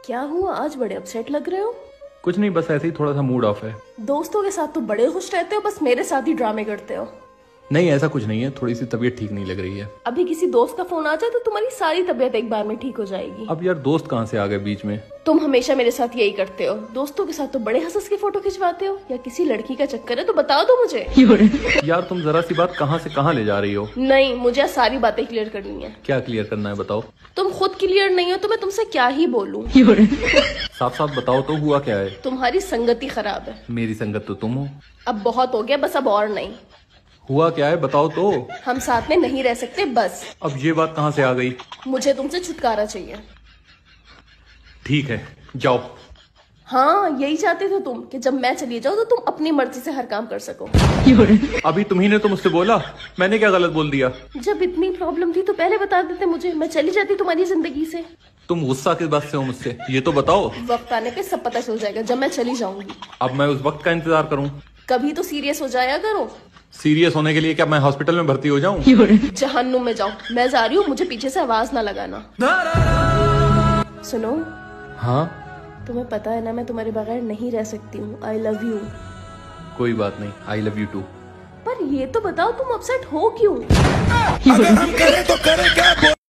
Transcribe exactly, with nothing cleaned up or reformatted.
क्या हुआ, आज बड़े अपसेट लग रहे हो? कुछ नहीं, बस ऐसे ही थोड़ा सा मूड ऑफ है। दोस्तों के साथ तो बड़े खुश रहते हो, बस मेरे साथ ही ड्रामे करते हो। नहीं, ऐसा कुछ नहीं है, थोड़ी सी तबीयत ठीक नहीं लग रही है। अभी किसी दोस्त का फोन आ जाए तो तुम्हारी सारी तबीयत एक बार में ठीक हो जाएगी। अब यार दोस्त कहाँ से आ गए बीच में? तुम हमेशा मेरे साथ यही करते हो, दोस्तों के साथ तो बड़े हंस हंस के फोटो खिंचवाते हो। या किसी लड़की का चक्कर है तो बताओ दो मुझे। यार तुम जरा सी बात कहाँ से कहाँ ले जा रही हो? नहीं, मुझे सारी बातें क्लियर करनी है। क्या क्लियर करना है बताओ? तुम खुद क्लियर नहीं हो तो मैं तुमसे क्या ही बोलूं। साफ साफ बताओ तो, हुआ क्या है? तुम्हारी संगति खराब है। मेरी संगत तो तुम हो। अब बहुत हो गया, बस अब और नहीं। हुआ क्या है बताओ तो? हम साथ में नहीं रह सकते बस। अब ये बात कहाँ से आ गई? मुझे तुमसे छुटकारा चाहिए। ठीक है, जाओ। हाँ, यही चाहते थे तुम कि जब मैं चली जाऊँ तो तुम अपनी मर्जी से हर काम कर सको। अभी तुम्ही ने तो मुझसे बोला, मैंने क्या गलत बोल दिया? जब इतनी प्रॉब्लम थी तो पहले बता देते मुझे, मैं चली जाती तुम्हारी जिंदगी से। तुम गुस्सा किस बात से हो मुझसे, ये तो बताओ। वक्त आने पे सब पता चल जाएगा जब मैं चली जाऊंगी। अब मैं उस वक्त का इंतजार करूं? कभी तो सीरियस हो जाया करो। सीरियस होने के लिए क्या मैं हॉस्पिटल में भर्ती हो जाऊं? जहन्नुम में जाओ, मैं जा रही हूँ, मुझे पीछे से आवाज ना लगाना। सुनो। हाँ? तुम्हें पता है ना मैं तुम्हारे बगैर नहीं रह सकती हूँ। I love you. कोई बात नहीं, आई लव यू टू। पर ये तो बताओ तुम अपसेट हो क्यों? अगर हम करें तो करें क्या?